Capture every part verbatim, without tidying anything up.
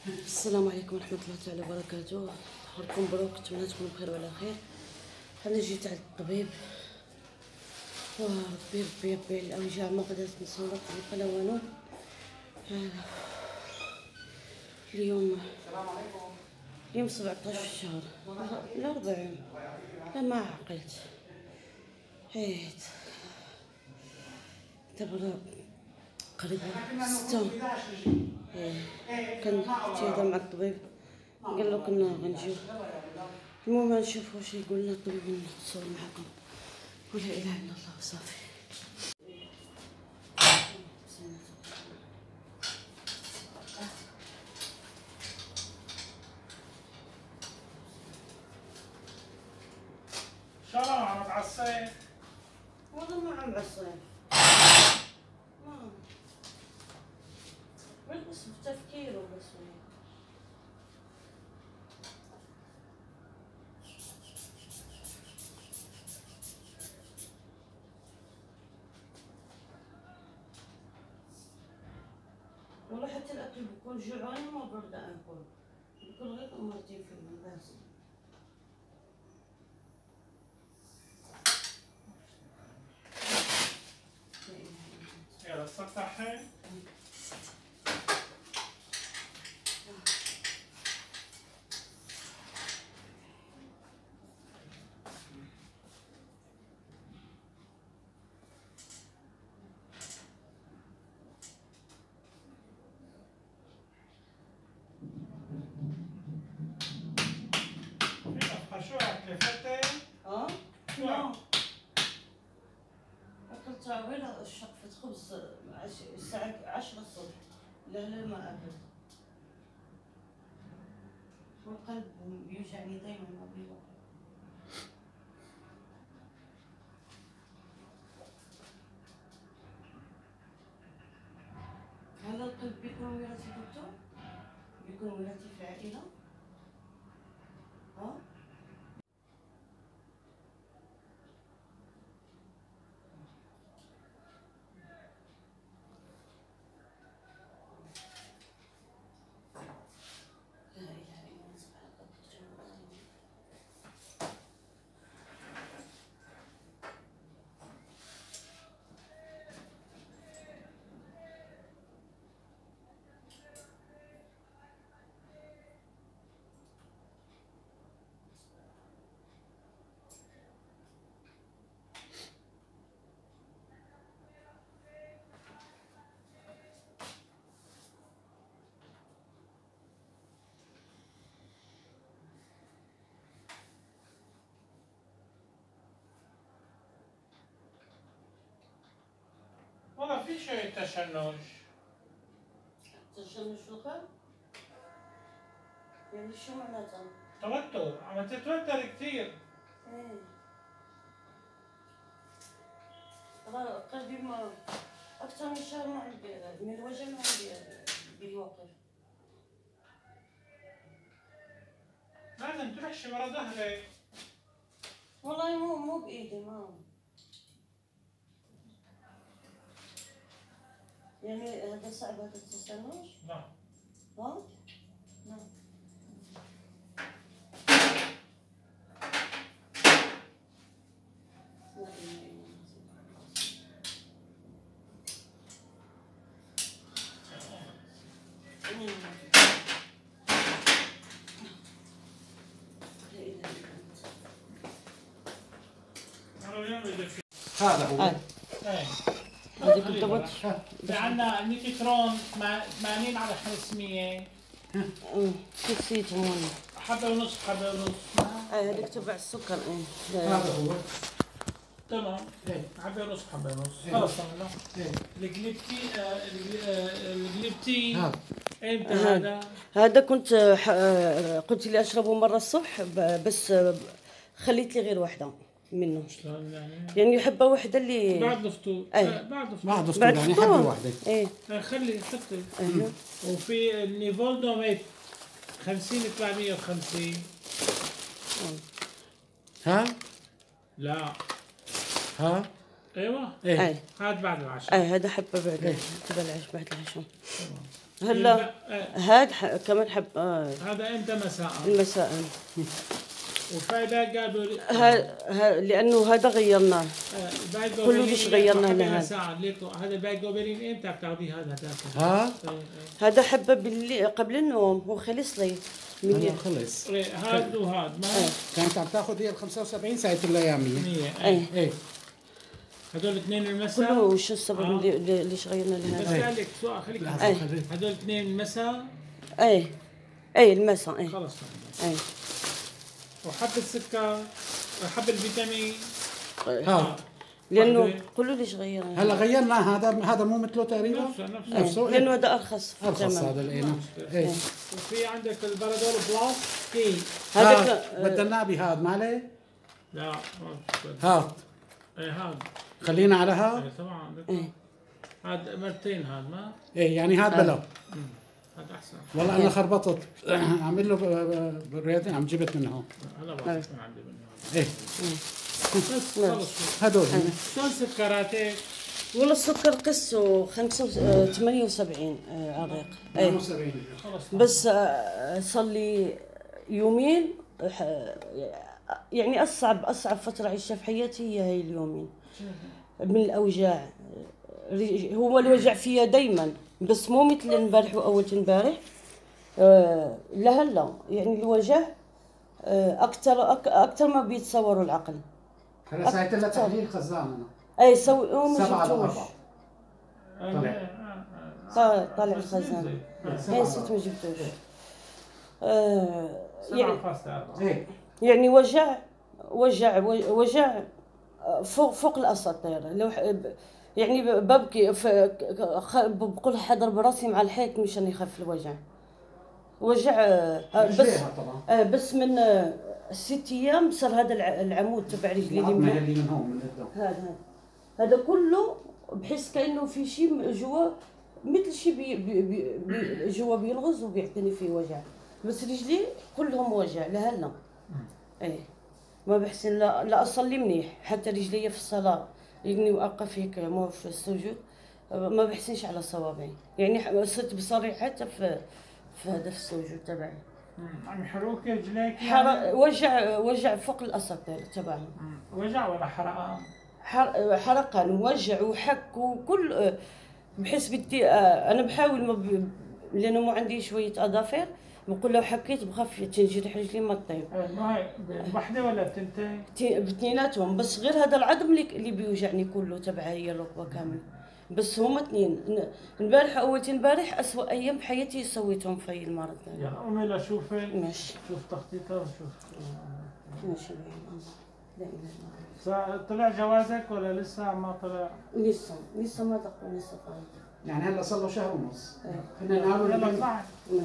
السلام عليكم ورحمة الله تعالى وبركاته. نهاركم مبروك، نتمنى تكونوا بخير وعلى خير. انا جيت عند الطبيب، ربي ربي ربي الاوجاع ما بدات نصورك ولا والو. اليوم اليوم سبعطاش في الشهر الأربع، لا ما عقلت عيت دابا قريبا ستة. كان تيهضر مع الطبيب قال له كنا غنجيو، المهم غنشوف واش يقول لنا الطبيب ونتصور معكم. ولا اله الا الله وصافي. شلون عم تعصي؟ والله ما عم بعصي، ما بس بتفكير وبس. والله حتى الاكل بكون جوعان وما برضى اكل، بكون غير مرتين في اليوم بس. يلا سطحي. شو اكلي فتة؟ اه؟ شو لا اكلت غير شقفة خبز الساعة عشرة الصبح. لا لا ما اكلت، والقلب بيوجعني دايما ما بيروح. هل القلب بيكون وراثي دكتور؟ بيكون وراثي في العائلة؟ ها؟ لا اله الا الله سبحانك رب العالمين. والله في شوية تشنج. تشنج في القلب؟ يعني شو معناتها؟ توتر، عم تتوتر كثير. ايه والله قلبي ما أكثر من شهر ما عندي، من الوجع ما عندي بيوقف. لازم تمشي ورا ظهرك. والله مو مو بإيدي، ما يعني هذا صعب هذا التشنج؟ نعم. ها؟ نعم. هذا هو. ايه ايه. هذيك الدواء. في عندنا نيكترون ثمانين على خمسمية. كيسيت هون حبة ونص حبة ونص. ايه هذيك تبع السكر. ايه هذا هو. تمام. ايه حبة ونص حبة ونص. خلص عملنا. ايه. الجليبتي الجليبتي امتى هذا؟ هذا كنت قلت لي اشربه مرة الصبح بس خليت لي غير واحدة منه. شلون يعني؟ يعني حبة واحدة اللي بعد الفطور. ايه بعد الفطور. بعد الفطور يعني حبة واحدة. ايه خلي حطي. ايوه. وفي النيفولدوميت خمسين أربعمية وخمسين. ها؟ لا. ها؟ ايوه. ايه. ايه هذا بعد العشاء. ايه هذا حبة بعد تبع العشاء بعد العشاء. هلا هاد ح... كمان حب آه. هذا امتى مساء؟ المساء. وفايدة قالوا لي ها... ها... لانه هذا غيرناه. كله ليش غيرناه لهذا؟ هذا الباقي جوبرين امتى بتاخذيه هذا تاكل؟ ها؟ هذا حبه بالليل قبل النوم وخلص لي. انا خلص. هاد وهاد ما كانت عم تاخذ هي ال خمسة وسبعين ساعة الايامية. ايه ايه هذول اثنين المساء. كله وش السبب آه. اللي ليش غيرنا لهذا؟ بس اسالك سؤال خليك ايه. هذول اثنين المساء؟ ايه ايه المساء ايه خلص ايه. وحب السكر وحب الفيتامين ها لانه كله ليش غيرنا؟ هلا غيرنا هذا هذا مو مثله تقريبا؟ نفسه نفسه, نفسه. لانه هذا ارخص ارخص هذا الايه. ايه وفي عندك البرادول بلاس كي هذا بدلناه بهذا ما عليه؟ لا هات ايه هذا خلينا على هذا؟ ايه طبعا هذا مرتين هذا ما؟ ايه يعني هذا بلا هذا احسن. والله انا خربطت عامل له برياتين عم جبت من هون. هلا بس من عندي من هون. ايه بس خلص هدول شلون سكراتك؟ والله السكر قسه خمسة ثمانية وسبعين عريق. ثمانية وسبعين بس صار لي يومين يعني اصعب اصعب فتره عشتها في حياتي هي هي اليومين من الاوجاع. هو الوجع فيها دائما بس مو مثل امبارح واول امبارح. أه لهلا يعني الوجع اكثر اكثر ما بيتصوروا العقل. هلا ساعت لها تحليل خزان انا. اي سوي ما سبعة جبتوش. طلع طالع الخزان. اي ست ما جبتوش. آه يعني يعني وجع وجع وجع فوق فوق الاساطير. لو يعني ببكي بقول حضر براسي مع الحيط مشان يخف الوجع. وجع بس بس من ست ايام صار هذا العمود تبع رجلي اللي من هون من هذا هذا هذا كله بحس كانه في شيء جوا مثل شيء بي بي بي جوا بيلغز وبيعطيني فيه وجع. بس رجلي كلهم وجع لهلا. ايه ما بحسن لا لا اصلي منيح حتى رجلي في الصلاه يجني واقف هيك مو في السجود ما بحسنش على صوابعي. يعني صرت بصري حتى في في هذا في السجود تبعي. عم يحرقوك رجليك؟ يعني وجع وجع فوق الاساطير تبعهم. وجع ولا حرقان؟ حرقان ووجع وحك وكل بحس بدي انا بحاول ما ب... لانه مو عندي شويه اظافر بقول لو حكيت بخاف تنجرح رجلي ما تطيب. ما هي بوحده ولا بتنتين؟ باثنيناتهم بس غير هذا العظم اللي اللي بيوجعني كله تبع هي الركبه كامله. بس هم اثنين امبارح اول امبارح اسوء ايام بحياتي سويتهم في هي المرض. يلا قومي لشوفي ماشي شوف تخطيطها وشوف ماشي لا اله الا طلع جوازك ولا لسه ما طلع؟ لسه لسه ما دقوا لسه طالع. يعني هلا صار له شهر ونص. كنا نقول يلا اطلعي.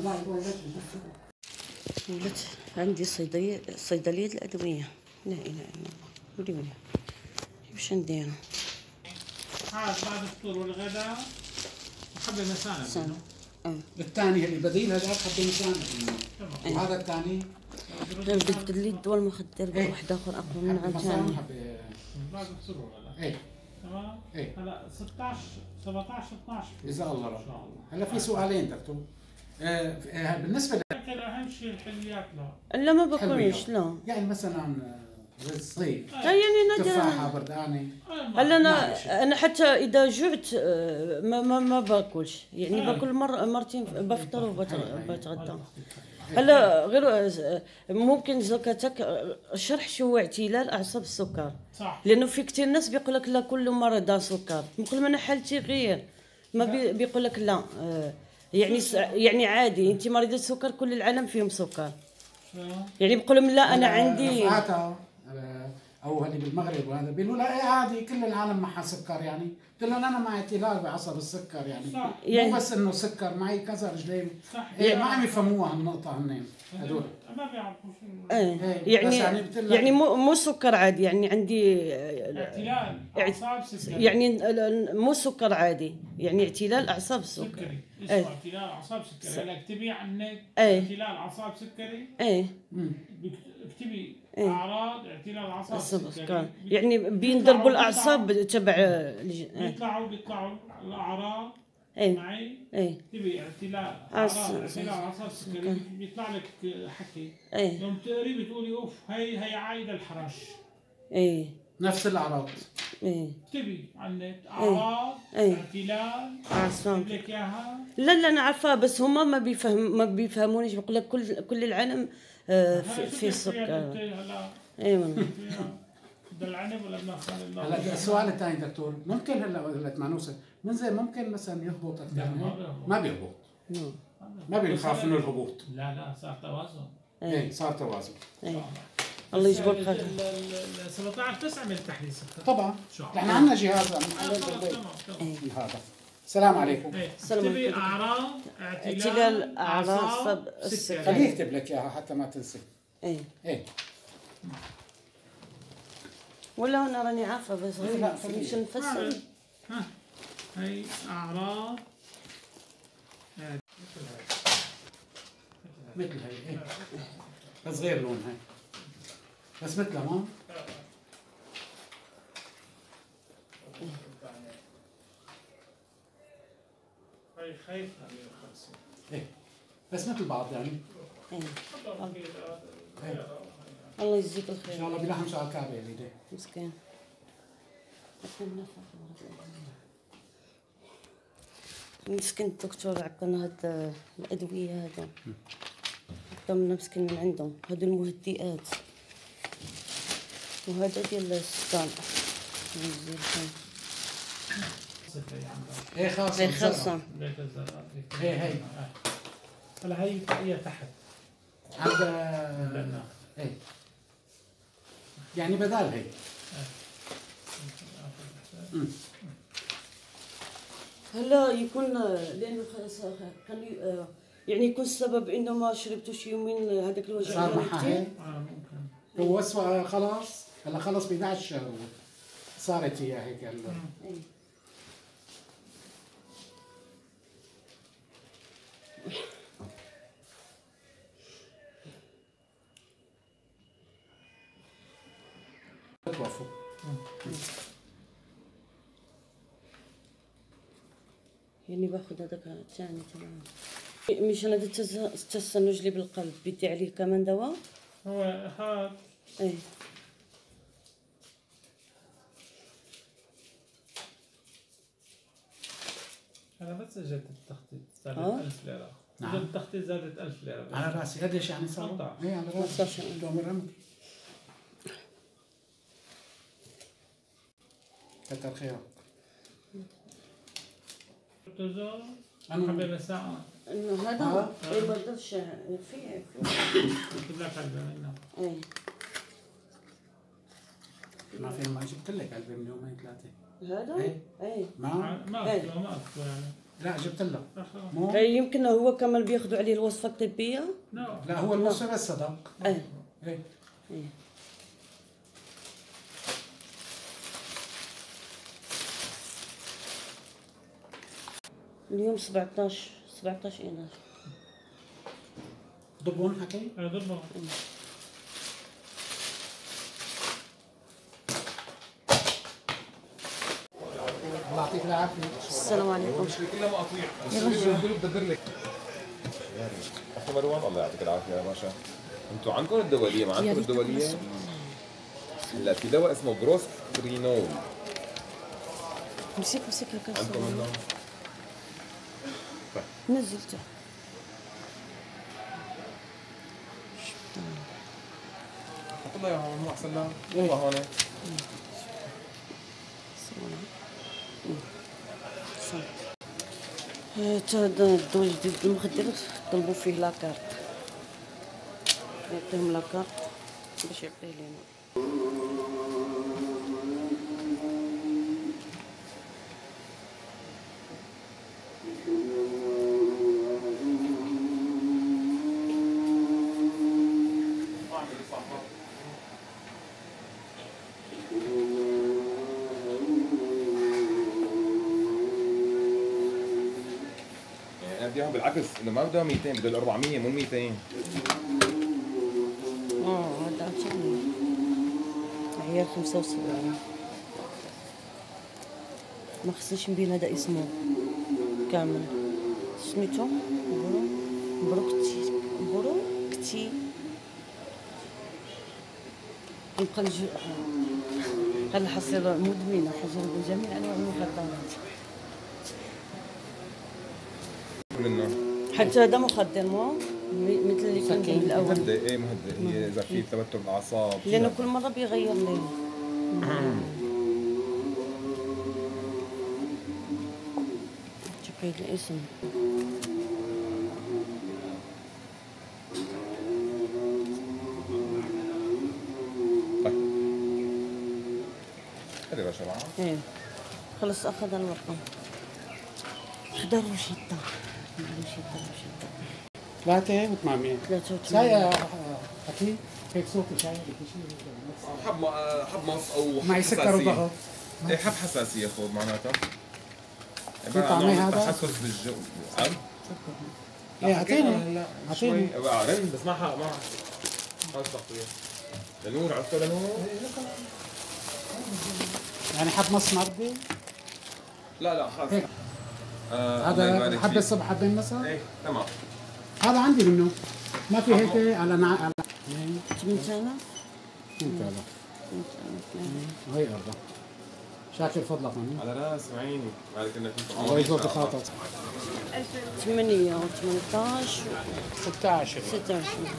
ولدت عندي صيدلية صيدلية الأدوية. لا إله إلا الله. ولي ولي وش ندير؟ هذا بعد الفطور والغداء وحبة مساند. الثاني اللي بديل هذا حبة مساند. وهذا الثاني بدك لي الدواء المخدر بواحد آخر أقوى من عن ثاني. بعد الفطور والغداء. إيه. تمام؟ إيه. هلا ستة عشر سبعة عشر اثنا عشر جزاه الله رب. هلا في سؤالين دكتور. آه بالنسبة ل أهم شيء الحلويات لا. لا ما باكلش لا. يعني مثلا صيف يعني نادرا تفاحة بردانة. هلا انا انا حتى اذا جعت ما ما, ما باكلش يعني باكل مره مرتين بفطر وبتغدى. هلا غير ممكن زكاتك شرح شو هو اعتلال اعصاب السكر. صح. لانه في كثير ناس بيقول لك لا كل مرضى سكر بقول ما انا حالتي غير ما بي بيقول لك لا يعني يعني عادي انت مريضه سكر كل العالم فيهم سكر. يعني بيقولوا لا انا عندي او اللي بالمغرب وهذا بيقولوا لا ايه عادي كل العالم معها سكر يعني قلت لهم انا معي اعتلال بعصب السكر يعني صح. يعني مو بس انه سكر معي كذا رجلين إيه ما عم يفهموها النقطه هنين هذول ما بيعرفوا شو ايه يعني يعني, يعني مو مو سكر عادي يعني عندي اعتلال اعصاب سكري يعني مو سكر عادي يعني اعتلال اعصاب سكري سكري اسمه ايه. اعتلال اعصاب سكري هلا اكتبي على النت ايه. اعتلال اعصاب سكري ايه اكتبي ايه. اعراض اعتلال اعصاب سكري يعني بينضربوا الاعصاب تبع بيطلعوا بيطلعوا الاعراض ايه معي؟ ايه تبي اعتلال اعراض اعتلال اعصاب السكري بيطلع لك حكي. ايه يوم تقري بتقولي اوف هي هي عايده الحرش. ايه نفس الاعراض. ايه اكتبي على النت اعراض ايه اعتلال اعصاب. اجيب لك اياها. لا لا انا عارفاه بس هما ما بيفهم ما بيفهمونيش. بقول لك كل كل العالم آه في, في السكر. اي والله. العنب ولا المخن؟ هلا السؤال الثاني دكتور، ممكن هلا هلا معنوسه من زي ممكن مثلا يهبط اكثر؟ ما بيهبط. ما بنخاف من الهبوط. لا لا صار توازن. ايه صار توازن. ايه الله يجبر خير. ال سبعطعش تسعة من تحليل السكر. طبعا احنا عندنا جهاز هذا. السلام عليكم. السلام عليكم. اعراض اعتلال اعصاب السكر. خليه يكتب لك اياها حتى ما تنسي. ايه ايه ولا انا راني عارفه بس غير مش نفسر. ها هي اعراض مثل هي. ايه بس غير لون هاي بس مثلها ما هي خايفه. ايه بس مثل بعض يعني. ايه الله يجزيك الخير. ان شاء الله بلحم سؤال كعبه يا ليدي. مسكين. مسكين الدكتور عطانا هاد الادويه هذا. عطانا مسكين من عندهم هادو المهدئات وهذا ديال السكان. يجزيه الخير. ايه خاصه. ايه خاصه. ايه هي هلا هي هي تحت. عند ايه يعني بدال هي. هلا يكون لانه كان يعني يكون السبب انه ما شربتوش يومين هذاك الوجع. صار معها هيك؟ اه ممكن. هو وصفه خلاص هلا خلص ب اثنعش شهر صارت هي هيك هلا. توفوا. يعني باخذ هذاك الثاني تمام. مش انا التسنج لي بالقلب بدي عليه كمان دواء. هو هذا ايه انا بس زادت التخطيط زادت ألف ليرة. نعم. زادت التخطيط زادت ألف ليرة. على راسي قديش يعني صار؟ ايه على راسي. كتر خيرك. تزور حبيبة ساعة. انه هذا ايه ما قدرش في في جبت لك علبة منه. ايه ما في ما جبت لك علبة من يومين ثلاثة. هذا؟ ايه ايه ما ما اكله ما اكله يعني. لا جبت لك. مو يمكن هو كمان بياخذوا عليه الوصفة الطبية؟ لا لا هو الوصفة بس صدق. ايه ايه ايه اليوم سبعطعش سبعطعش إينار. ضبون حكي؟ ايه ضبون. الله يعطيك العافية. السلام عليكم. كلها مقاطيع. يا بدر لك. اخو مروان الله يعطيك العافية يا باشا. انتوا عندكم الدولية ما عندكم الدولية؟ هلا في دواء اسمه بروسترينول. مسك مسك هكا. عندكم منه؟ نزلته. حط الله اياها مو احسن لها؟ والله هون. هذا الدواء الجديد المخدر طلبوا فيه لاكارت. نعطيهم لاكارت باش يعطيه لينا. بديهم بالعكس انه ما بدهم مئتين بدهم أربعمية مو مئتين. اه هذا عشان عيار خمسة وسبعين ما خصنيش نبين هذا اسمه. كامل سميتو برو بروكتي بروكتي نبقى نجي هاد الحصيلة مدمنة حاجة بجميع أنواع المخدرات حتى هذا مخدر مو مثل اللي كان كاين الأول مهدئ ايه مهدئ هي إذا في توتر بالأعصاب لأنه كل مرة بيغير لي شوفي الاسم هذه باشا معاه ايه خلص أخذ الرقم خذ الروشتة الروشتة الروشتة ثلاثة وثمانمية ثلاثة وثمانمية شاي أكيد هيك صوتي شاي حب حمص أو معي سكر وضغط ايه حب حساسية خذ معناتها في طعمي هذا؟ تحسس بالجو عم؟ ايه اعطيني اعطيني بقى رن بس ما حق ما خلص تغطية لنور عرفته لنور؟ يعني حب مص مرضي؟ لا لا خلص آه هذا حبة الصبح حبة المساء؟ ايه تمام هذا عندي منه ما في هيك على نع على ثمانية آلاف ثمانية آلاف هي أربعة شاكر فضلك مني على راس وعيني مالك انك انت الله يجبر بخاطر ثمانية وثمنتاش ستة عشر ستة عشر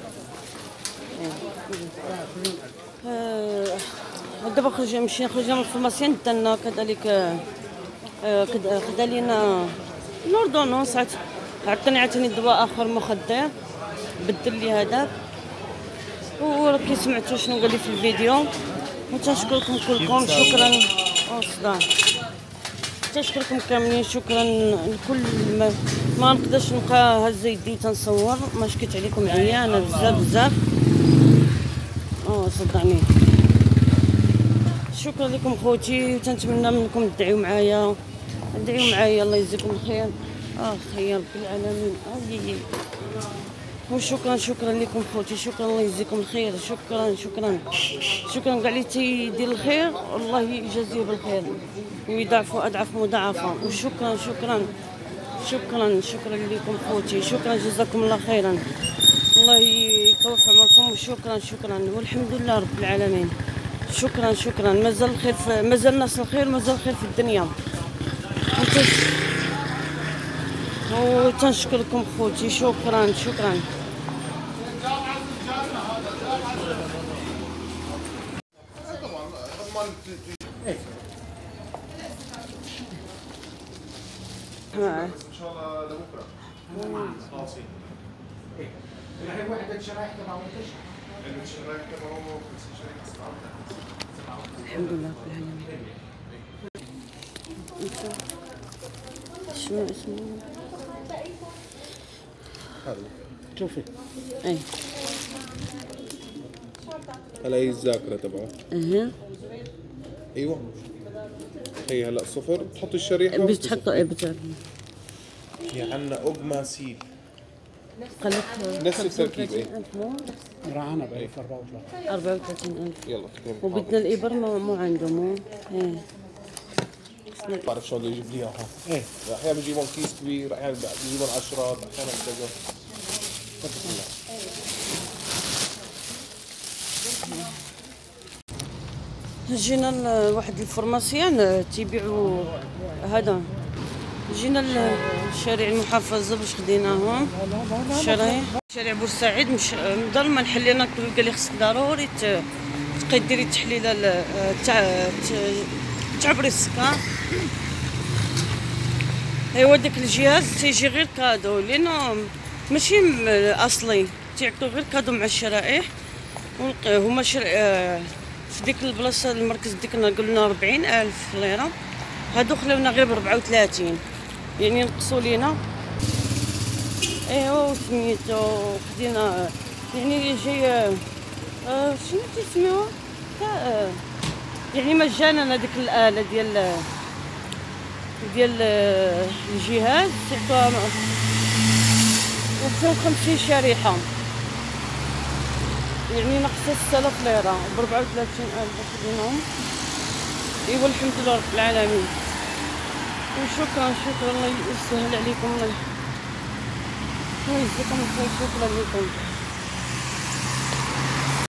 دابا خرج مشينا خرجنا من الفورماسيون درنا كذلك خدا لينا لوردونونس عطاني عاوتاني دواء اخر مخدر بدل لي هذاك وراكي سمعتوا شنو قال لي في الفيديو وتنشكركم كلكم شكرا وصداع تنشكركم كاملين شكرا لكل ما, ما نقدرش نبقى هزه يدي تنصور ما شكيت عليكم عيانه بزاف بزاف اه صدعني شكرا لكم خوتي وتنتمنى منكم تدعيو معايا ادعيو معايا الله يجزيكم الخير اخ يا رب العالمين اي وشكرا شكرا لكم خوتي شكرا الله يجزيكم الخير شكرا شكرا شكرا كاع اللي تيدير الخير الله يجازيه بالخير ويضاعفوا اضعاف مضاعفه وشكرا شكرا شكرا شكرا لكم خوتي شكرا جزاكم الله خيرا الله يطول في عمركم وشكرا شكرا والحمد لله رب العالمين شكرا شكرا مازال الخير في مازال الناس الخير مازال الخير في الدنيا وتنشكركم خوتي شكرا شكرا ان شاء الله لبكره خلاصين هي وحدة شرايح تبعه الشرايح تبعه الحمد لله رب العالمين شنو اسمه؟ هذا شوفي اي هلا هي الذاكرة تبعه اها ايوه هي هلا صفر بتحطي الشريحة باش تحطوا ايه بتعرف في عنا اوجماسيل قال لك نفس التركيب ايه رعانا ب ألف وأربعة وثلاثين أربعة وثلاثين ألف يلا وبدنا الإبر مو مو عنده مو ايه بعرف شو بده يجيب لي اياها ايه احيانا بجيبون كيس كبير احيانا بجيبون عشرات احيانا كذا جينا لواحد الفورماسيون تيبيعوا هذا جينا لشارع المحافظه باش خديناهم الشرايح شارع بورسعيد مش مضل ما نحلينا قال لي خصك ضروري تبقاي ديري التحليله تاع تعبري السكر ايوا داك الجهاز تيجي غير كادو لانه ماشي اصلي تيعطيو غير كادو مع الشرائح هما شر... في ديك البلاصه المركز ديكنا قلنا أربعين ألف ليره هادو خلاونا غير ب أربعة وثلاثين يعني نقصوا لينا ايوا سميتو خدينا يعني جاي آه شنو تسميوها آه يعني مجانا هذيك الاله ديال ديال الجهاز تعطوها ومئتين وخمسين شريحه يعني ناقصه ستة آلاف ليره ب أربعة وثلاثين ألف خديناهم ايوا الحمد لله رب العالمين وشكرا شكرا الله يسهل عليكم، الله يجزيكم الخير، شكرا لكم.